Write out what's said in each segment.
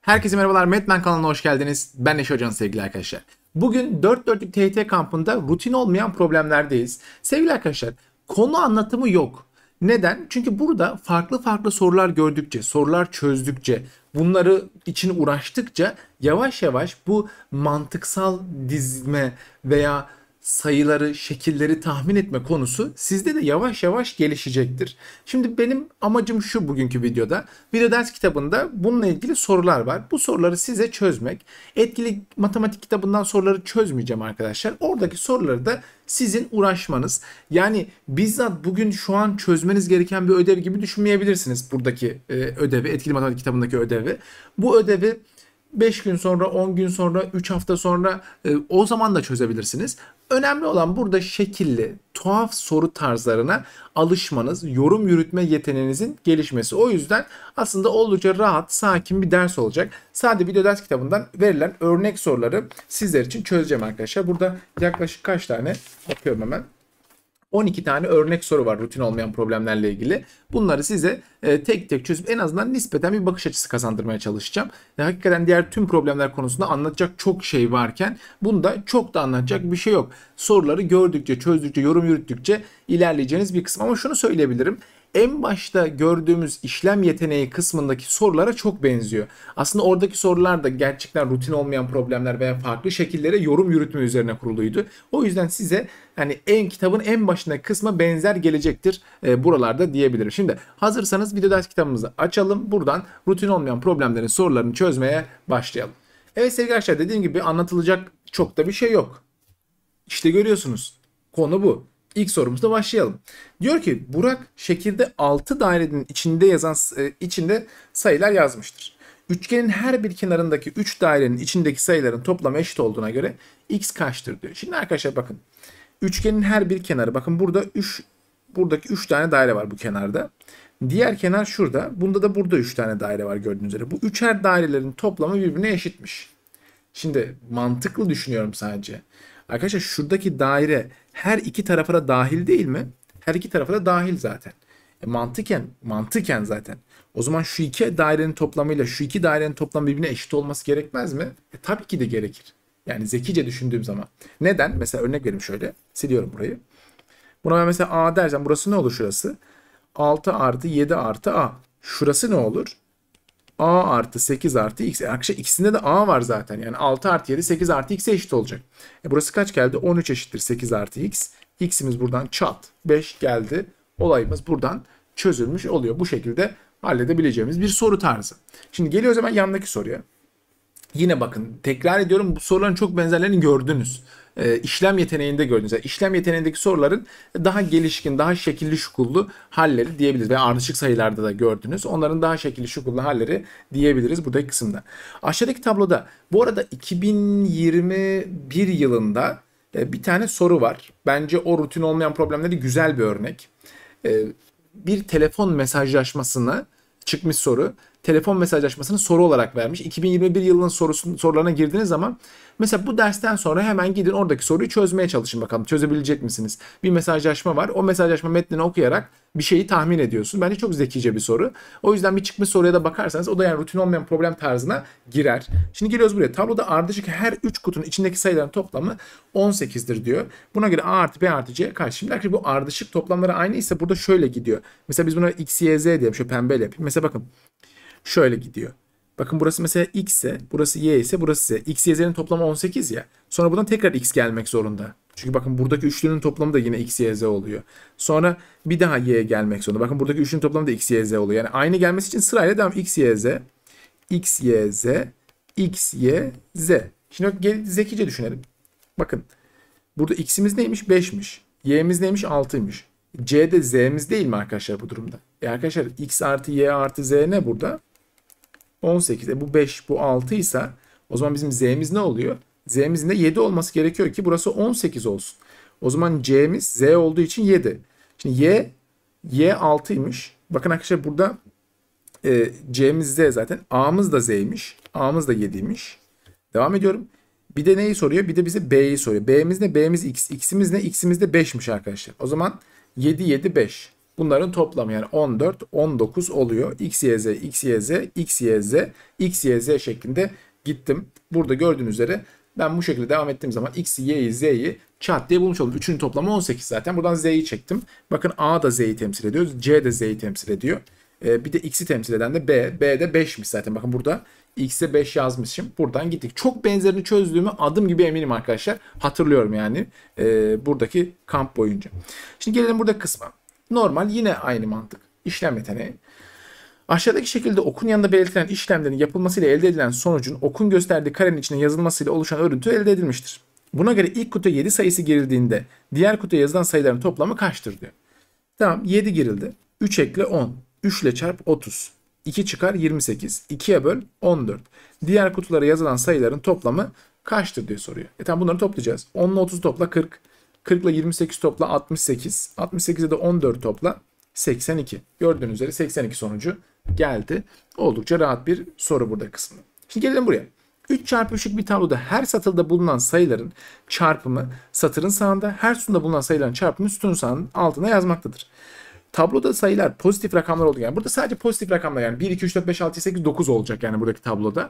Herkese merhabalar, Metmen kanalına hoş geldiniz. Ben Neşe Hocam sevgili arkadaşlar. Bugün 4 TYT kampında rutin olmayan problemlerdeyiz. Sevgili arkadaşlar, konu anlatımı yok. Neden? Çünkü burada farklı farklı sorular gördükçe, sorular çözdükçe, bunları için uğraştıkça yavaş yavaş bu mantıksal dizme veya sayıları, şekilleri tahmin etme konusu sizde de yavaş yavaş gelişecektir. Şimdi benim amacım şu bugünkü videoda. Video ders kitabında bununla ilgili sorular var. Bu soruları size çözmek. Etkili matematik kitabından soruları çözmeyeceğim arkadaşlar. Oradaki soruları da sizin uğraşmanız. Yani bizzat bugün şu an çözmeniz gereken bir ödev gibi düşünmeyebilirsiniz buradaki ödevi, etkili matematik kitabındaki ödevi. Bu ödevi 5 gün sonra, 10 gün sonra, 3 hafta sonra o zaman da çözebilirsiniz. Önemli olan burada şekilli, tuhaf soru tarzlarına alışmanız, yorum yürütme yeteneğinizin gelişmesi. O yüzden aslında oldukça rahat, sakin bir ders olacak. Sadece video ders kitabından verilen örnek soruları sizler için çözeceğim arkadaşlar. Burada yaklaşık kaç tane bakıyorum hemen. 12 tane örnek soru var rutin olmayan problemlerle ilgili. Bunları size tek tek çözüp en azından nispeten bir bakış açısı kazandırmaya çalışacağım. Hakikaten diğer tüm problemler konusunda anlatacak çok şey varken bunda çok da anlatacak bir şey yok. Soruları gördükçe, çözdükçe, yorum yürüttükçe ilerleyeceğiniz bir kısım. Ama şunu söyleyebilirim. En başta gördüğümüz işlem yeteneği kısmındaki sorulara çok benziyor. Aslında oradaki sorular da gerçekten rutin olmayan problemler veya farklı şekillere yorum yürütme üzerine kuruluydu. O yüzden size hani kitabın en başındaki kısma benzer gelecektir buralarda diyebilirim. Şimdi hazırsanız video ders kitabımızı açalım. Buradan rutin olmayan problemlerin sorularını çözmeye başlayalım. Evet sevgili arkadaşlar, dediğim gibi anlatılacak çok da bir şey yok. İşte görüyorsunuz. Konu bu. İlk sorumuzla başlayalım. Diyor ki Burak şekilde 6 dairenin içinde sayılar yazmıştır. Üçgenin her bir kenarındaki 3 dairenin içindeki sayıların toplamı eşit olduğuna göre x kaçtır diyor. Şimdi arkadaşlar bakın. Üçgenin her bir kenarı, bakın buradaki 3 tane daire var bu kenarda. Diğer kenar şurada. Bunda da burada 3 tane daire var gördüğünüz üzere. Bu üçer dairelerin toplamı birbirine eşitmiş. Şimdi mantıklı düşünüyorum sadece. Arkadaşlar şuradaki daire her iki tarafa da dahil değil mi? Her iki tarafa da dahil zaten. Mantıken zaten. O zaman şu iki dairenin toplamıyla şu iki dairenin toplamı birbirine eşit olması gerekmez mi? Tabii ki de gerekir. Yani zekice düşündüğüm zaman. Neden? Mesela örnek vereyim şöyle. Siliyorum burayı. Buna ben mesela A dersem burası ne olur şurası? 6 artı 7 artı A. Şurası ne olur? A artı 8 artı x. Arkadaşlar ikisinde de A var zaten. Yani 6 artı 7 8 artı x'e eşit olacak. Burası kaç geldi? 13 eşittir 8 artı x. X'imiz buradan çat 5 geldi. Olayımız buradan çözülmüş oluyor. Bu şekilde halledebileceğimiz bir soru tarzı. Şimdi geliyoruz hemen yanındaki soruya. Yine bakın tekrar ediyorum, bu soruların çok benzerlerini gördünüz. İşlem yeteneğinde gördünüz. Yani işlem yeteneğindeki soruların daha gelişkin, daha şekilli şukullu halleri diyebiliriz. Ve ardışık sayılarda da gördünüz. Onların daha şekilli şukullu halleri diyebiliriz buradaki kısımda. Aşağıdaki tabloda bu arada 2021 yılında bir tane soru var. Bence o rutin olmayan problemleri güzel bir örnek. Bir telefon mesajlaşmasını çıkmış soru. Telefon mesajlaşmasını soru olarak vermiş. 2021 yılının sorularına girdiğiniz zaman mesela bu dersten sonra hemen gidin oradaki soruyu çözmeye çalışın bakalım. Çözebilecek misiniz? Bir mesajlaşma var. O mesajlaşma metnini okuyarak bir şeyi tahmin ediyorsun. Bence çok zekice bir soru. O yüzden bir çıkmış soruya da bakarsanız o da yani rutin olmayan problem tarzına girer. Şimdi geliyoruz buraya. Tabloda ardışık her 3 kutunun içindeki sayıların toplamı 18'dir diyor. Buna göre A artı B artı C kaç? Şimdi arkadaşlar bu ardışık toplamları aynı ise burada şöyle gidiyor. Mesela biz buna X, Y, Z diyelim. Şöyle pembeyle yapayım. Mesela bakın. Şöyle gidiyor. Bakın burası mesela x ise, burası y ise, burası z. X, y, z'nin toplamı 18 ya. Sonra buradan tekrar x gelmek zorunda. Çünkü bakın buradaki üçlünün toplamı da yine x, y, z oluyor. Sonra bir daha y gelmek zorunda. Bakın buradaki üçlünün toplamı da x, y, z oluyor. Yani aynı gelmesi için sırayla devam. X, y, z, x, y, z, x, y, z. Şimdi zekice düşünelim. Bakın burada x'imiz neymiş? 5'miş. Y'miz neymiş? 6'ymış. C'de z'miz değil mi arkadaşlar bu durumda? Arkadaşlar x artı y artı z ne burada? 18. Bu 5, bu 6 ise o zaman bizim z'miz ne oluyor? Z'mizin de 7 olması gerekiyor ki burası 18 olsun. O zaman c'miz z olduğu için 7. Şimdi y 6'ymış. Bakın arkadaşlar burada c'miz z zaten. A'mız da z'ymiş. A'mız da 7'ymiş. Devam ediyorum. Bir de neyi soruyor? Bir de bize b'yi soruyor. B'miz ne? B'miz x. X'imiz ne? X'imiz de 5'miş arkadaşlar. O zaman 7, 7, 5. Bunların toplamı yani 14, 19 oluyor. X, Y, Z, X, Y, Z, X, Y, Z, X, Y, Z şeklinde gittim. Burada gördüğünüz üzere ben bu şekilde devam ettiğim zaman X'i, Y'yi, Z'yi çat diye bulmuş oldum. Üçünün toplamı 18 zaten. Buradan Z'yi çektim. Bakın A da Z'yi temsil ediyor. C de Z'yi temsil ediyor. Bir de X'i temsil eden de B. B de 5'miş zaten. Bakın burada X'e 5 yazmışım. Buradan gittik. Çok benzerini çözdüğümü adım gibi eminim arkadaşlar. Hatırlıyorum yani buradaki kamp boyunca. Şimdi gelelim burada kısma. Normal yine aynı mantık. İşlem yeteneği. Aşağıdaki şekilde okun yanında belirtilen işlemlerin yapılmasıyla elde edilen sonucun okun gösterdiği karenin içine yazılmasıyla oluşan örüntü elde edilmiştir. Buna göre ilk kutuya 7 sayısı girildiğinde diğer kutuya yazılan sayıların toplamı kaçtır diyor. Tamam 7 girildi. 3 ekle 10. 3 ile çarp 30. 2 çıkar 28. 2'ye böl 14. Diğer kutulara yazılan sayıların toplamı kaçtır diye soruyor. Tamam bunları toplayacağız. 10 ile 30 topla 40. 40 ile 28 topla 68. 68'e de 14 topla 82. Gördüğünüz üzere 82 sonucu geldi. Oldukça rahat bir soru burada kısmı. Şimdi gelelim buraya. 3 çarpı 3'lük bir tabloda her satırda bulunan sayıların çarpımı satırın sağında, her sütunda bulunan sayıların çarpımı sütunun sağının altına yazmaktadır. Tabloda sayılar pozitif rakamlar oldu. Yani burada sadece pozitif rakamlar yani 1, 2, 3, 4, 5, 6, 8, 9 olacak yani buradaki tabloda.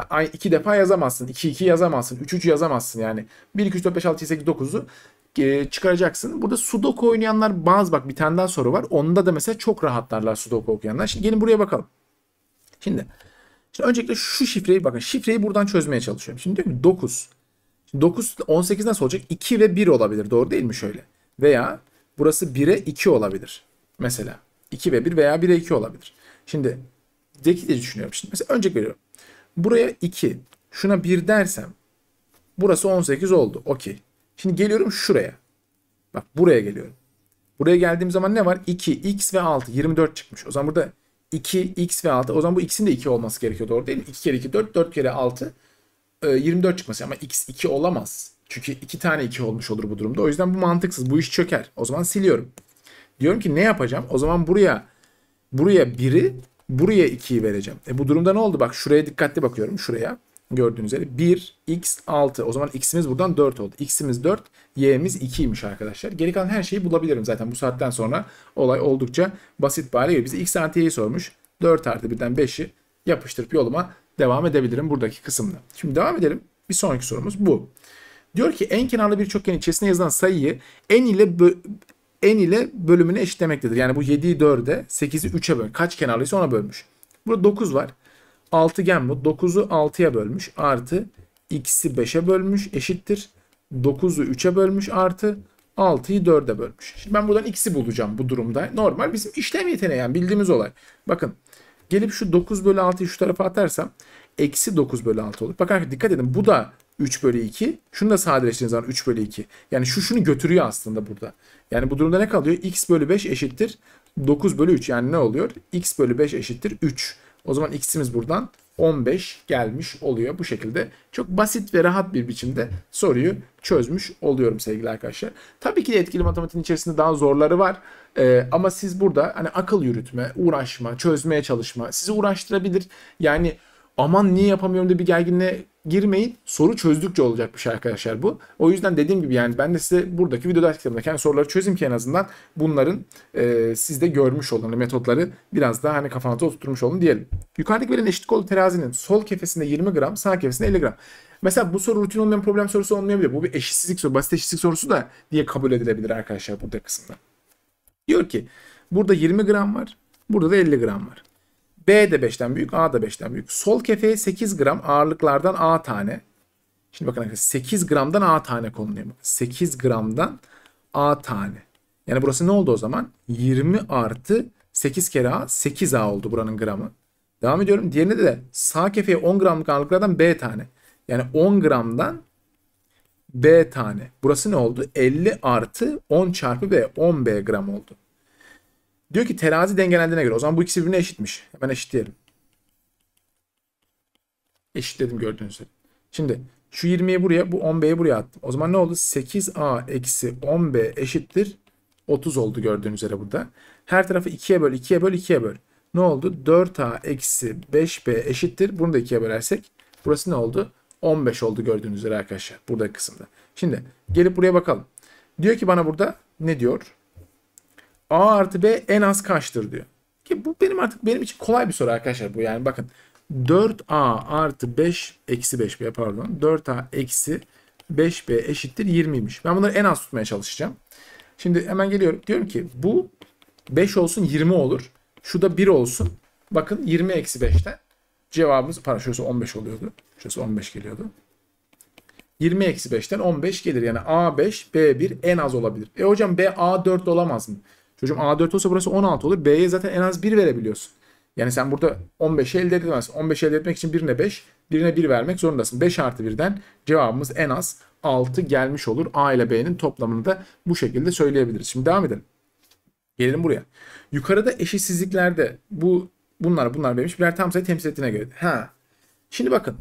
2 defa yazamazsın. 2, 2 yazamazsın. 3, 3 yazamazsın yani. 1, 2, 3, 4, 5, 6, 8, 9'u çıkaracaksın. Burada Sudoku oynayanlar bak bir tane daha soru var. Onda da mesela çok rahatlarlar Sudoku okuyanlar. Şimdi gelin buraya bakalım. Şimdi öncelikle şu şifreyi bakın. Şifreyi buradan çözmeye çalışıyorum. Şimdi diyorum ki 9. Şimdi 9 18 nasıl olacak? 2 ve 1 olabilir. Doğru değil mi şöyle? Veya burası 1'e 2 olabilir. Mesela 2 ve 1 veya 1'e 2 olabilir. Şimdi zekice düşünüyorum. Şimdi mesela önce veriyorum. Buraya 2, şuna 1 dersem burası 18 oldu. Okey. Şimdi geliyorum şuraya. Bak buraya geliyorum. Buraya geldiğim zaman ne var? 2, x ve 6. 24 çıkmış. O zaman burada 2, x ve 6. O zaman bu x'in de 2 olması gerekiyor. Doğru değil mi? 2 kere 2, 4. 4 kere 6. 24 çıkması. Ama x 2 olamaz. Çünkü 2 tane 2 olmuş olur bu durumda. O yüzden bu mantıksız. Bu iş çöker. O zaman siliyorum. Diyorum ki ne yapacağım? O zaman buraya 1'i, buraya 2'yi vereceğim. Bu durumda ne oldu? Bak şuraya dikkatli bakıyorum. Şuraya. Gördüğünüz üzere 1, x, 6. O zaman x'imiz buradan 4 oldu. X'imiz 4, y'miz 2'ymiş arkadaşlar. Geri kalan her şeyi bulabilirim zaten. Bu saatten sonra olay oldukça basit bir hale geliyor. Bize x artı y'yi sormuş. 4 artı 1'den 5'i yapıştırıp yoluma devam edebilirim buradaki kısımda. Şimdi devam edelim. Bir sonraki sorumuz bu. Diyor ki en kenarlı bir çokgen içerisinde yazılan sayıyı n ile bölümüne eşitlemektedir. Yani bu 7'yi 4'e, 8'i 3'e böl. Kaç kenarlıysa ona bölmüş. Burada 9 var. Altıgen bu. 9'u 6'ya bölmüş. Artı x'i 5'e bölmüş. Eşittir. 9'u 3'e bölmüş. Artı 6'yı 4'e bölmüş. Şimdi ben buradan x'i bulacağım bu durumda. Normal bizim işlem yeteneği yani bildiğimiz olay. Bakın gelip şu 9 bölü 6'yı şu tarafa atarsam eksi 9 bölü 6 olur. Bakın dikkat edin bu da 3 bölü 2. Şunu da sadeleştirdiğiniz zaman 3 bölü 2. Yani şunu götürüyor aslında burada. Yani bu durumda ne kalıyor? X bölü 5 eşittir 9 bölü 3. Yani ne oluyor? X bölü 5 eşittir 3. O zaman x'imiz buradan 15 gelmiş oluyor. Bu şekilde çok basit ve rahat bir biçimde soruyu çözmüş oluyorum sevgili arkadaşlar. Tabii ki de etkili matematiğin içerisinde daha zorları var. Ama siz burada hani akıl yürütme, uğraşma, çözmeye çalışma sizi uğraştırabilir. Yani aman niye yapamıyorum diye bir gerginliğe girmeyin. Soru çözdükçe olacak bir şey arkadaşlar bu. O yüzden dediğim gibi yani ben de size buradaki video ders kitabında kendi soruları çözeyim ki en azından bunların siz de görmüş olun. Metotları biraz daha hani kafanıza oturtmuş olun diyelim. Yukarıdaki verilen eşit kolu terazinin sol kefesinde 20 gram, sağ kefesinde 50 gram. Mesela bu soru rutin olmayan problem sorusu olmayabilir. Bu bir eşitsizlik sorusu, basit eşitsizlik sorusu da diye kabul edilebilir arkadaşlar burada kısımda. Diyor ki burada 20 gram var, burada da 50 gram var. B de 5'ten büyük, A da 5'ten büyük. Sol kefeye 8 gram ağırlıklardan A tane. Şimdi bakın arkadaşlar 8 gramdan A tane konuluyor. 8 gramdan A tane. Yani burası ne oldu o zaman? 20 artı 8 kere A 8A oldu buranın gramı. Devam ediyorum. Diğerinde de sağ kefeye 10 gramlık ağırlıklardan B tane. Yani 10 gramdan B tane. Burası ne oldu? 50 artı 10 çarpı B 10B gram oldu. Diyor ki terazi dengelendiğine göre. O zaman bu ikisi birbirine eşitmiş. Hemen eşitleyelim. Eşitledim gördüğünüz gibi. Şimdi şu 20'yi buraya, bu 10B'yi buraya attım. O zaman ne oldu? 8A eksi 10B eşittir 30 oldu gördüğünüz üzere burada. Her tarafı 2'ye böl, 2'ye böl, 2'ye böl. Ne oldu? 4A eksi 5B eşittir. Bunu da 2'ye bölersek burası ne oldu? 15 oldu gördüğünüz üzere arkadaşlar. Buradaki kısımda. Şimdi gelip buraya bakalım. Diyor ki bana burada ne diyor? A artı B en az kaçtır diyor. Ki bu benim için kolay bir soru arkadaşlar bu. Yani bakın 4A artı 5 eksi 5B pardon. 4A eksi 5B eşittir 20'ymiş. Ben bunları en az tutmaya çalışacağım. Şimdi hemen geliyorum. Diyorum ki bu 5 olsun 20 olur. Şu da 1 olsun. Bakın 20 eksi 5'ten cevabımız, pardon şurası 15 oluyordu. Şurası 15 geliyordu. 20 eksi 5'ten 15 gelir. Yani A5, B1 en az olabilir. Hocam B A4 olamaz mı? Çocuğum A4 olsa burası 16 olur. B'ye zaten en az 1 verebiliyorsun. Yani sen burada 15'i elde edemezsin. 15'i elde etmek için birine 5, birine 1 vermek zorundasın. 5 artı 1'den cevabımız en az 6 gelmiş olur. A ile B'nin toplamını da bu şekilde söyleyebiliriz. Şimdi devam edelim. Gelelim buraya. Yukarıda eşitsizliklerde bunlar vermiş. Birer tam sayı temsil ettiğine göre. Şimdi bakın.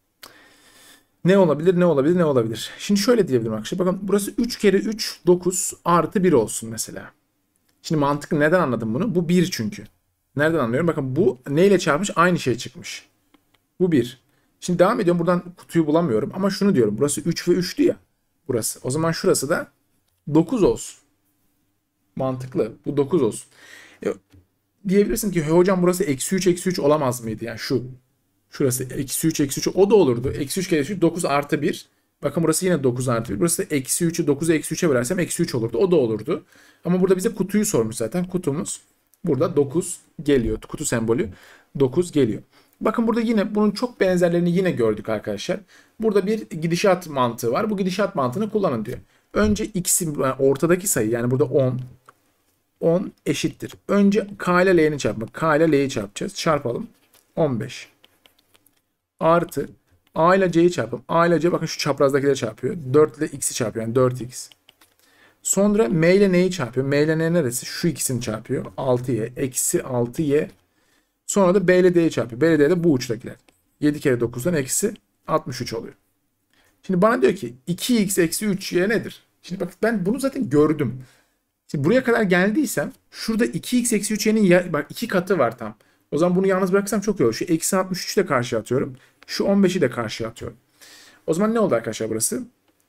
Ne olabilir? Şimdi şöyle diyebilirim arkadaşlar. Bakın burası 3 kere 3 9 artı 1 olsun mesela. Şimdi mantıklı, neden anladım bunu? Bu 1 çünkü. Nereden anlıyorum? Bakın bu neyle çarpmış? Aynı şey çıkmış. Bu 1. Şimdi devam ediyorum. Buradan kutuyu bulamıyorum. Ama şunu diyorum. Burası 3 ve 3'tü ya. Burası. O zaman şurası da 9 olsun. Mantıklı. Bu 9 olsun. Diyebilirsin ki hocam burası eksi 3 eksi 3 olamaz mıydı? Yani şurası eksi 3 eksi 3 o da olurdu. Eksi 3 kere 3 9 artı 1. Bakın burası yine 9 artı 1. Burası da eksi 3'ü 9'u eksi 3'e bölersem eksi 3 olurdu. O da olurdu. Ama burada bize kutuyu sormuş zaten. Kutumuz burada 9 geliyor. Kutu sembolü 9 geliyor. Bakın burada yine bunun çok benzerlerini yine gördük arkadaşlar. Burada bir gidişat mantığı var. Bu gidişat mantığını kullanın diyor. Önce x'in yani ortadaki sayı, yani burada 10 eşittir. Önce k ile l'ni çarpmak. K ile l'yi çarpacağız. Çarpalım. 15. Artı a ile c'yi çarpalım. A ile c bakın şu çaprazdakileri çarpıyor. 4 ile x'i çarpıyor. Yani 4x. Sonra m ile n'yi çarpıyor. M ile n neresi? Şu ikisini çarpıyor. 6y. Eksi 6y. Sonra da b ile d'yi çarpıyor. B ile d de bu uçtakiler. 7 kere 9'dan eksi 63 oluyor. Şimdi bana diyor ki 2x eksi 3y nedir? Şimdi bak ben bunu zaten gördüm. Şimdi buraya kadar geldiysem şurada 2x eksi 3y'nin bak 2 katı var tam. O zaman bunu yalnız bırakırsam çok iyi olur. Şu eksi 63'ü de karşıya atıyorum. Şu 15'i de karşıya atıyorum. O zaman ne oldu arkadaşlar burası?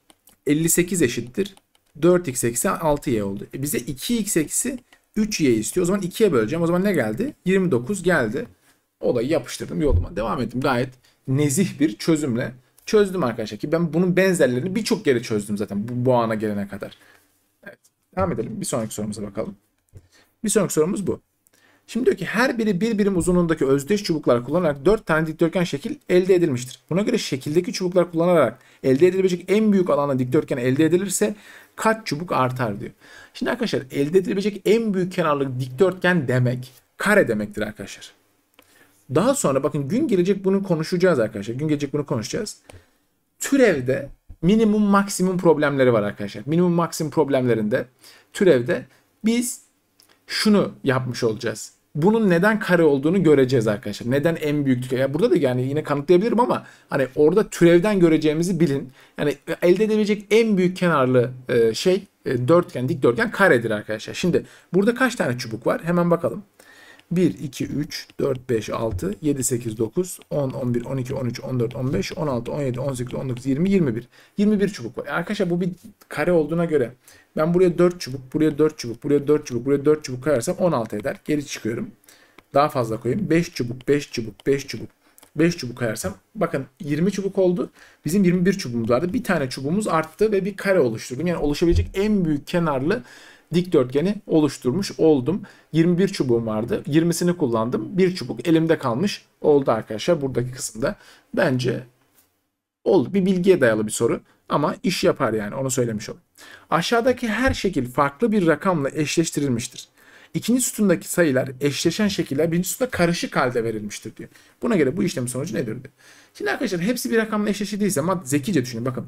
58 eşittir 4x eksi 6y oldu. Bize 2x eksi 3y istiyor. O zaman 2'ye böleceğim. O zaman ne geldi? 29 geldi. Olayı yapıştırdım, yoluma devam ettim. Gayet nezih bir çözümle çözdüm arkadaşlar. Ki ben bunun benzerlerini birçok kere çözdüm zaten bu ana gelene kadar. Evet. Devam edelim. Bir sonraki sorumuza bakalım. Bir sonraki sorumuz bu. Şimdi diyor ki her biri bir birim uzunluğundaki özdeş çubuklar kullanarak 4 tane dikdörtgen şekil elde edilmiştir. Buna göre şekildeki çubuklar kullanarak elde edilebilecek en büyük alanda dikdörtgen elde edilirse kaç çubuk artar diyor. Şimdi arkadaşlar elde edilebilecek en büyük kenarlı dikdörtgen demek kare demektir arkadaşlar. Daha sonra bakın gün gelecek bunu konuşacağız arkadaşlar. Gün gelecek bunu konuşacağız. Türevde minimum maksimum problemleri var arkadaşlar. Minimum maksimum problemlerinde türevde biz şunu yapmış olacağız. Bunun neden kare olduğunu göreceğiz arkadaşlar. Neden en büyük? Ya burada da yani yine kanıtlayabilirim ama hani orada türevden göreceğimizi bilin. Yani elde edebilecek en büyük kenarlı dörtgen, dikdörtgen karedir arkadaşlar. Şimdi burada kaç tane çubuk var? Hemen bakalım. 1, 2, 3, 4, 5, 6, 7, 8, 9, 10, 11, 12, 13, 14, 15, 16, 17, 18, 19, 20, 21. 21 çubuk var. Arkadaşlar bu bir kare olduğuna göre ben buraya 4 çubuk, buraya 4 çubuk, buraya 4 çubuk, buraya 4 çubuk koyarsam 16 eder. Geri çıkıyorum. Daha fazla koyayım. 5 çubuk, 5 çubuk, 5 çubuk, 5 çubuk koyarsam bakın 20 çubuk oldu. Bizim 21 çubuğumuz vardı. Bir tane çubuğumuz arttı ve bir kare oluşturdum. Yani oluşabilecek en büyük kenarlı dikdörtgeni oluşturmuş oldum. 21 çubuğum vardı. 20'sini kullandım. Bir çubuk elimde kalmış oldu arkadaşlar buradaki kısımda. Bence oldu. Bir bilgiye dayalı bir soru ama iş yapar yani, onu söylemiş olayım. Aşağıdaki her şekil farklı bir rakamla eşleştirilmiştir. İkinci sütundaki sayılar eşleşen şekiller birinci sütunda karışık halde verilmiştir diyor. Buna göre bu işlemin sonucu nedir diyor. Şimdi arkadaşlar hepsi bir rakamla eşleştiyse ama zekice düşünün bakın.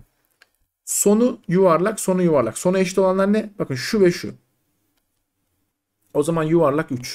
Sonu yuvarlak, sonu yuvarlak. Sonu eşit olanlar ne? Bakın şu ve şu. O zaman yuvarlak 3.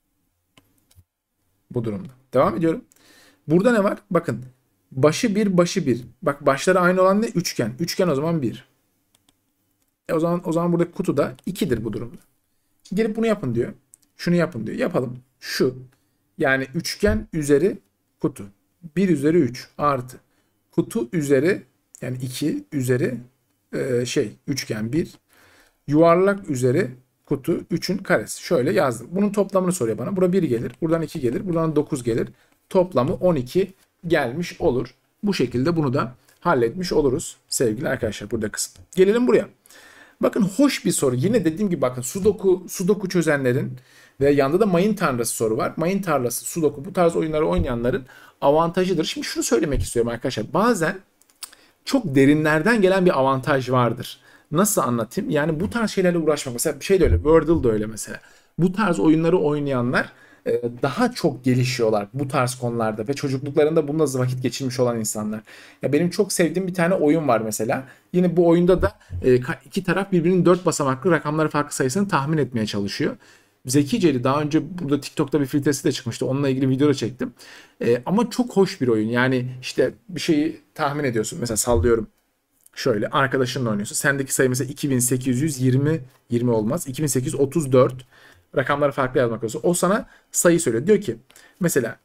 Bu durumda. Devam ediyorum. Burada ne var? Bakın. Başı 1, başı 1. Bak başları aynı olan ne? Üçgen. Üçgen o zaman 1. O zaman buradaki kutu da 2'dir bu durumda. Gelip bunu yapın diyor. Şunu yapın diyor. Yapalım. Şu. Yani üçgen üzeri kutu. 1 üzeri 3 artı. Kutu üzeri yani 2 üzeri üçgen 1. Yuvarlak üzeri kutu 3'ün karesi. Şöyle yazdım. Bunun toplamını soruyor bana. Burada 1 gelir. Buradan 2 gelir. Buradan 9 gelir. Toplamı 12 gelmiş olur. Bu şekilde bunu da halletmiş oluruz sevgili arkadaşlar burada kısım. Gelelim buraya. Bakın hoş bir soru. Yine dediğim gibi bakın sudoku çözenlerin ve yanında da mayın tarlası soru var. Mayın tarlası, sudoku bu tarz oyunları oynayanların avantajıdır. Şimdi şunu söylemek istiyorum arkadaşlar. Bazen çok derinlerden gelen bir avantaj vardır. Nasıl anlatayım? Yani bu tarz şeylerle uğraşmak. Mesela bir şey de öyle. Wordle da öyle mesela. Bu tarz oyunları oynayanlar daha çok gelişiyorlar bu tarz konularda ve çocukluklarında bununla vakit geçirmiş olan insanlar. Ya benim çok sevdiğim bir tane oyun var mesela. Yine bu oyunda da iki taraf birbirinin 4 basamaklı rakamları farklı sayısını tahmin etmeye çalışıyor. Zekiceydi. Daha önce burada TikTok'ta bir filtresi de çıkmıştı. Onunla ilgili video da çektim. Ama çok hoş bir oyun. Yani işte bir şeyi tahmin ediyorsun. Mesela sallıyorum. Şöyle arkadaşınla oynuyorsun. Sendeki sayı mesela 2820 20 olmaz. 2834 rakamları farklı yazmak olsa o sana sayı söylüyor. Diyor ki mesela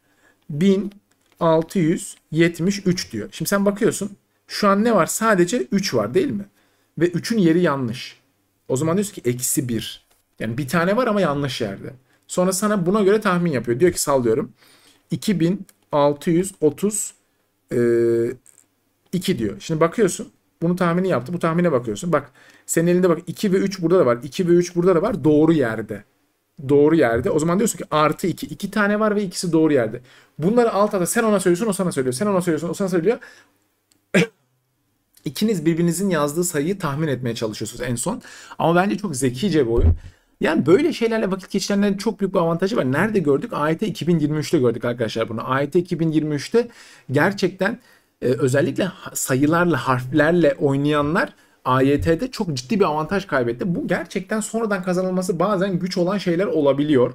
1673 diyor. Şimdi sen bakıyorsun. Şu an ne var? Sadece 3 var değil mi? Ve 3'ün yeri yanlış. O zaman diyorsun ki eksi 1. Yani bir tane var ama yanlış yerde. Sonra sana buna göre tahmin yapıyor. Diyor ki sallıyorum. 2632 diyor. Şimdi bakıyorsun. Bunu tahmini yaptı. Bu tahmine bakıyorsun. Bak senin elinde bak 2 ve 3 burada da var. 2 ve 3 burada da var. Doğru yerde. Doğru yerde. O zaman diyorsun ki artı 2. 2 tane var ve ikisi doğru yerde. Bunları alt alta sen ona söylüyorsun o sana söylüyor. Sen ona söylüyorsun o sana söylüyor. İkiniz birbirinizin yazdığı sayıyı tahmin etmeye çalışıyorsunuz en son. Ama bence çok zekice bir oyun. Yani böyle şeylerle vakit geçirenlerin çok büyük bir avantajı var. Nerede gördük? AYT 2023'te gördük arkadaşlar bunu. AYT 2023'te gerçekten özellikle sayılarla, harflerle oynayanlar AYT'de çok ciddi bir avantaj kaybetti. Bu gerçekten sonradan kazanılması bazen güç olan şeyler olabiliyor.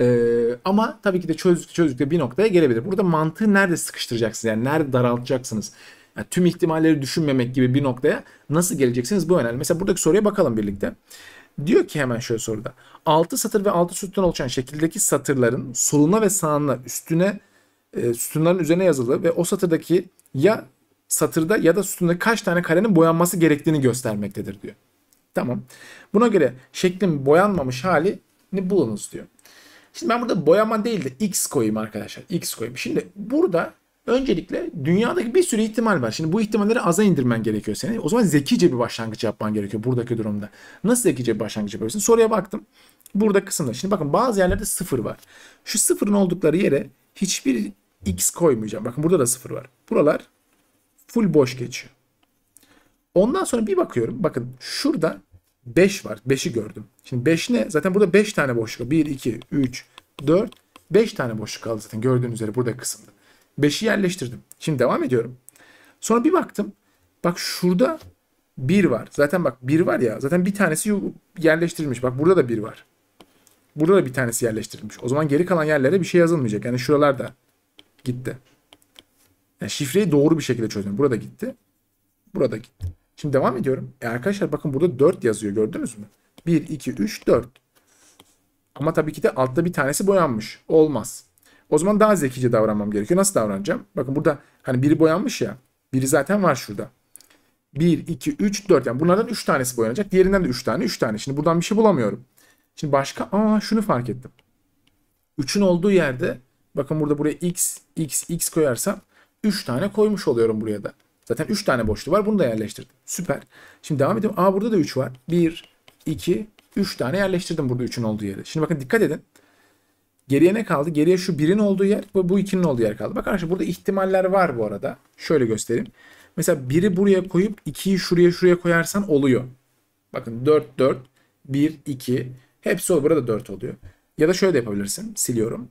Ama tabii ki de çözdükçe bir noktaya gelebilir. Burada mantığı nerede sıkıştıracaksınız? Yani nerede daraltacaksınız? Yani tüm ihtimalleri düşünmemek gibi bir noktaya nasıl geleceksiniz bu önemli. Mesela buradaki soruya bakalım birlikte. Diyor ki hemen şöyle soruda. 6 satır ve 6 sütun oluşan şekildeki satırların soluna ve sağına sütunların üzerine yazılı ve o satırdaki ya satırda ya da sütunda kaç tane karenin boyanması gerektiğini göstermektedir diyor. Tamam. Buna göre şeklin boyanmamış halini bulunuz diyor. Şimdi ben burada boyama değil de x koyayım arkadaşlar. X koyayım. Şimdi burada öncelikle dünyadaki bir sürü ihtimal var. Şimdi bu ihtimalleri aza indirmen gerekiyor senin. O zaman zekice bir başlangıç yapman gerekiyor buradaki durumda. Nasıl zekice bir başlangıç yapıyorsun? Soruya baktım. Burada kısımda. Şimdi bakın bazı yerlerde sıfır var. Şu sıfırın oldukları yere hiçbir x koymayacağım. Bakın burada da sıfır var. Buralar full boş geçiyor. Ondan sonra bir bakıyorum. Bakın şurada 5 var. 5'i gördüm. Şimdi 5 ne? Zaten burada 5 tane boşluk var. 1, 2, 3, 4, 5 tane boşluk kaldı zaten gördüğünüz üzere burada kısımda. 5'i yerleştirdim. Şimdi devam ediyorum. Sonra bir baktım. Bak şurada 1 var. Zaten bak 1 var ya. Zaten bir tanesi yerleştirilmiş. Bak burada da 1 var. Burada da bir tanesi yerleştirilmiş. O zaman geri kalan yerlere bir şey yazılmayacak. Yani şuralar da gitti. Yani şifreyi doğru bir şekilde çözdüm. Burada gitti. Burada gitti. Şimdi devam ediyorum. Arkadaşlar bakın burada 4 yazıyor gördünüz mü? 1, 2, 3, 4. Ama tabii ki de altta bir tanesi boyanmış. Olmaz. O zaman daha zekice davranmam gerekiyor. Nasıl davranacağım? Bakın burada hani biri boyanmış ya. Biri zaten var şurada. 1, 2, 3, 4. Yani bunlardan 3 tanesi boyanacak. Diğerinden de 3 tane, 3 tane. Şimdi buradan bir şey bulamıyorum. Şimdi başka şunu fark ettim. 3'ün olduğu yerde bakın burada buraya x koyarsam 3 tane koymuş oluyorum buraya da. Zaten 3 tane boşluğu var. Bunu da yerleştirdim. Süper. Şimdi devam edelim. Burada da 3 var. 1, 2, 3 tane yerleştirdim burada 3'ün olduğu yere. Şimdi bakın dikkat edin. Geriye ne kaldı? Geriye şu 1'in olduğu yer ve bu 2'nin olduğu yer kaldı. Bak arkadaşlar burada ihtimaller var bu arada. Şöyle göstereyim. Mesela 1'i buraya koyup 2'yi şuraya koyarsan oluyor. Bakın 4, 4, 1, 2. Hepsi o burada 4 oluyor. Ya da şöyle de yapabilirsin. Siliyorum.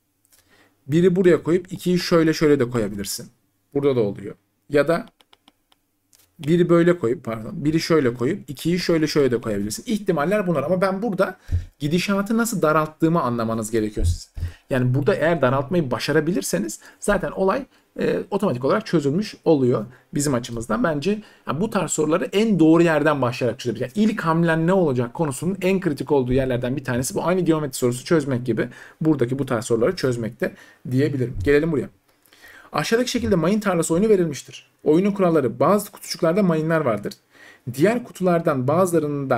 1'i buraya koyup 2'yi şöyle de koyabilirsin. Burada da oluyor. Ya da biri böyle koyup biri şöyle koyup 2'yi şöyle de koyabilirsin. İhtimaller bunlar ama ben burada gidişatı nasıl daralttığımı anlamanız gerekiyor sizin. Yani burada eğer daraltmayı başarabilirseniz zaten olay otomatik olarak çözülmüş oluyor bizim açımızdan. Bence yani bu tarz soruları en doğru yerden başlayarak çözebiliriz. Yani ilk hamlen ne olacak konusunun en kritik olduğu yerlerden bir tanesi bu. Aynı geometri sorusu çözmek gibi buradaki bu tarz soruları çözmekte diyebilirim. Gelelim buraya. Aşağıdaki şekilde mayın tarlası oyunu verilmiştir. Oyunun kuralları bazı kutucuklarda mayınlar vardır. Diğer kutulardan bazılarında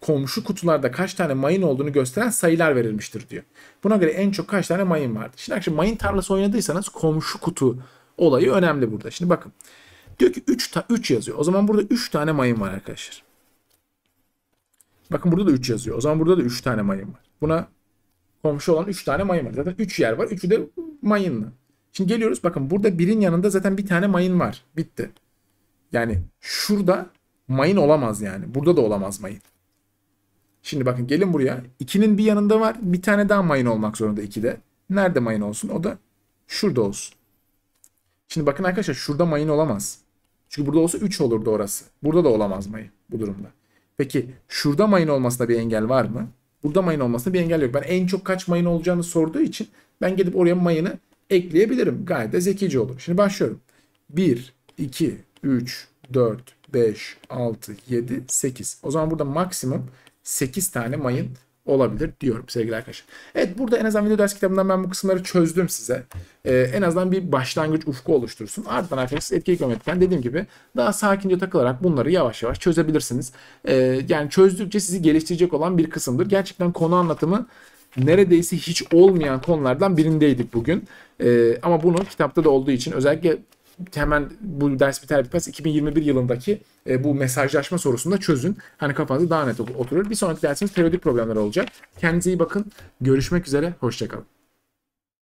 komşu kutularda kaç tane mayın olduğunu gösteren sayılar verilmiştir diyor. Buna göre en çok kaç tane mayın vardır? Şimdi arkadaşlar mayın tarlası oynadıysanız komşu kutu olayı önemli burada. Şimdi bakın. Diyor ki 3 yazıyor. O zaman burada 3 tane mayın var arkadaşlar. Bakın burada da 3 yazıyor. O zaman burada da 3 tane mayın var. Buna komşu olan 3 tane mayın var. Zaten 3 yer var. 3'ü de mayınlı. Şimdi geliyoruz. Bakın burada birin yanında zaten bir tane mayın var. Bitti. Yani şurada mayın olamaz yani. Burada da olamaz mayın. Şimdi bakın gelin buraya. 2'nin bir yanında var. Bir tane daha mayın olmak zorunda 2'de. Nerede mayın olsun? O da şurada olsun. Şimdi bakın arkadaşlar şurada mayın olamaz. Çünkü burada olsa 3 olurdu orası. Burada da olamaz mayın bu durumda. Peki şurada mayın olmasına bir engel var mı? Burada mayın olmasına bir engel yok. Ben en çok kaç mayın olacağını sorduğu için ben gidip oraya mayını ekleyebilirim. Gayet de zekice olur. Şimdi başlıyorum. 1, 2, 3, 4, 5, 6, 7, 8. O zaman burada maksimum 8 tane mayın olabilir diyorum sevgili arkadaşlar. Evet burada en azından video ders kitabından ben bu kısımları çözdüm size. En azından bir başlangıç ufku oluştursun. Ardından arkadaşlar etki geometriden dediğim gibi daha sakince takılarak bunları yavaş yavaş çözebilirsiniz. Yani çözdükçe sizi geliştirecek olan bir kısımdır. Gerçekten konu anlatımı neredeyse hiç olmayan konulardan birindeydik bugün. Ama bunu kitapta da olduğu için özellikle hemen bu ders biter bitmez 2021 yılındaki bu mesajlaşma sorusunu da çözün. Hani kafanızda daha net oturur. Bir sonraki dersimiz periyodik problemler olacak. Kendinize iyi bakın. Görüşmek üzere. Hoşça kalın.